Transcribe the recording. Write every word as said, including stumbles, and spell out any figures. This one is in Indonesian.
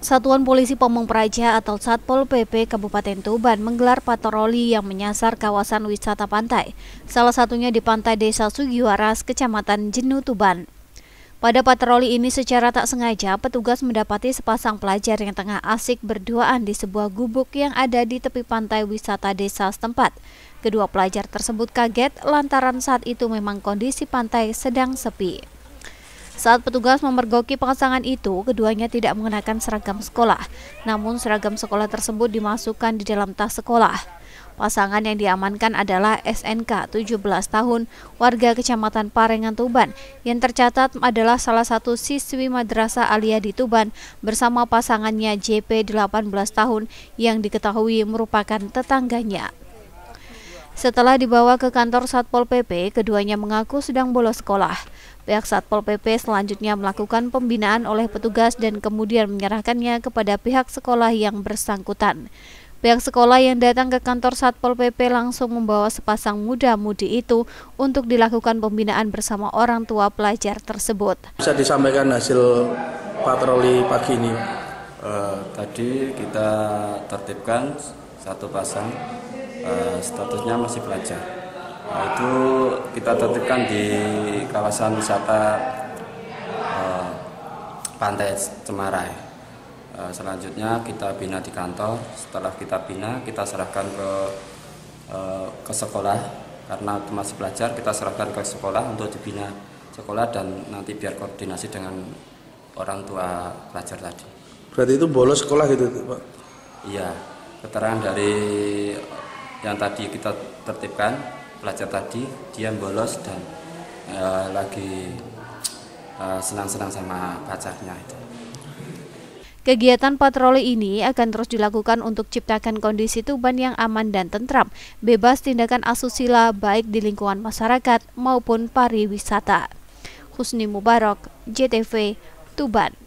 Satuan Polisi Pamong Praja atau Satpol P P Kabupaten Tuban menggelar patroli yang menyasar kawasan wisata pantai, salah satunya di Pantai Desa Sugiwaras, Kecamatan Jenuh, Tuban. Pada patroli ini secara tak sengaja petugas mendapati sepasang pelajar yang tengah asik berduaan di sebuah gubuk yang ada di tepi pantai wisata desa setempat. Kedua pelajar tersebut kaget lantaran saat itu memang kondisi pantai sedang sepi. Saat petugas memergoki pasangan itu, keduanya tidak mengenakan seragam sekolah, namun seragam sekolah tersebut dimasukkan di dalam tas sekolah. Pasangan yang diamankan adalah S N K, tujuh belas tahun, warga Kecamatan Parengan, Tuban, yang tercatat adalah salah satu siswi Madrasah Aliyah di Tuban, bersama pasangannya J P, delapan belas tahun, yang diketahui merupakan tetangganya. Setelah dibawa ke kantor Satpol P P, keduanya mengaku sedang bolos sekolah. Pihak Satpol P P selanjutnya melakukan pembinaan oleh petugas dan kemudian menyerahkannya kepada pihak sekolah yang bersangkutan. Pihak sekolah yang datang ke kantor Satpol P P langsung membawa sepasang muda-mudi itu untuk dilakukan pembinaan bersama orang tua pelajar tersebut. Bisa disampaikan hasil patroli pagi ini? Uh, tadi kita tertibkan satu pasang. Uh, statusnya masih pelajar. Nah, itu kita tertibkan di kawasan wisata uh, Pantai Cemarai. Uh, selanjutnya kita bina di kantor. Setelah kita bina, kita serahkan ke uh, ke sekolah karena itu masih pelajar. Kita serahkan ke sekolah untuk dibina sekolah dan nanti biar koordinasi dengan orang tua pelajar tadi. Berarti itu bolos sekolah gitu, Pak? Iya, keterangan dari yang tadi kita tertibkan, pelajar tadi dia bolos dan uh, lagi senang-senang uh, sama pacarnya itu. Kegiatan patroli ini akan terus dilakukan untuk ciptakan kondisi Tuban yang aman dan tentram, bebas tindakan asusila baik di lingkungan masyarakat maupun pariwisata. Husni Mubarak, J T V, Tuban.